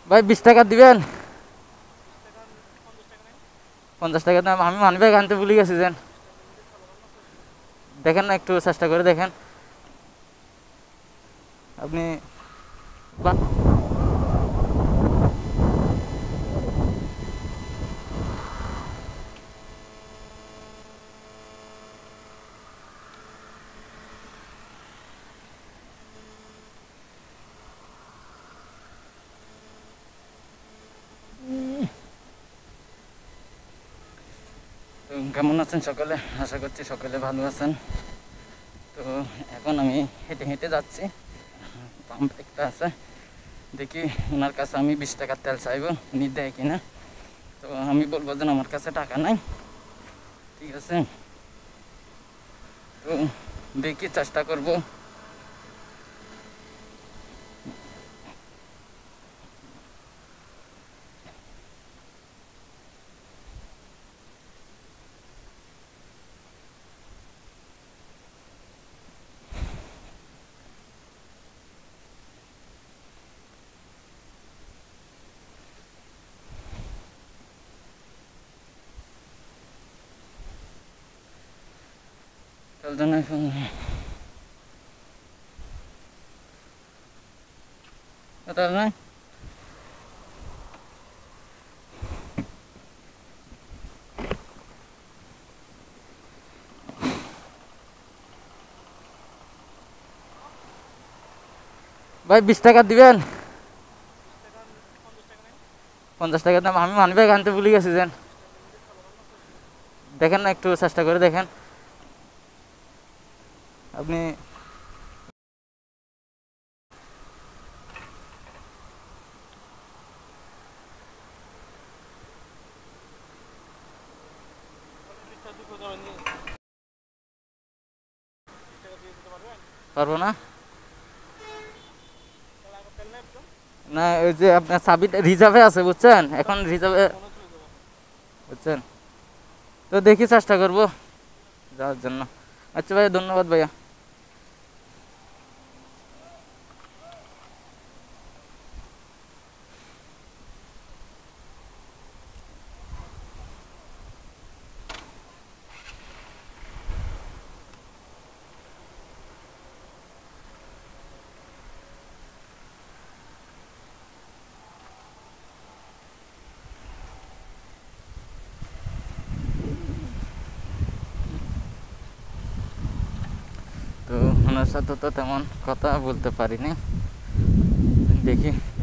ভাই 20 টাকা দিবেন? 50 টাকা দাম, আমি মানি ব্যাগ আনতে ভুলে গেছি। যেন দেখেন না, একটু চেষ্টা করে দেখেন আপনি। তো কেমন আছেন সকলে? আশা করছি সকলে ভালো আছেন। তো এখন আমি হেঁটে হেঁটে যাচ্ছি, পাম্প একটা আছে, দেখি ওনার কাছে আমি 20 টাকার তেল চাইবো, উনি দেয় কিনা। তো আমি বলবো যে আমার কাছে টাকা নাই, ঠিক আছে? তো দেখি, চেষ্টা করব। তেল জানাই তেল নাই। ভাই 20 টাকা দিবেন? 50 টাকা দাম, আমি মানি ব্যাগ আনতে ভুলে গেছি। যেন দেখেন না, একটু চেষ্টা করে দেখেন আপনি। পারবো না? না, ওই যে আপনার চাবিটা রিজার্ভে আছে, বুঝছেন? এখন রিজার্ভে, বুঝছেন? তো দেখি, চেষ্টা করবো যাওয়ার জন্য। আচ্ছা ভাইয়া, ধন্যবাদ ভাইয়া। তো ওনার সাথে তো তেমন কথা বলতে পারিনি, দেখি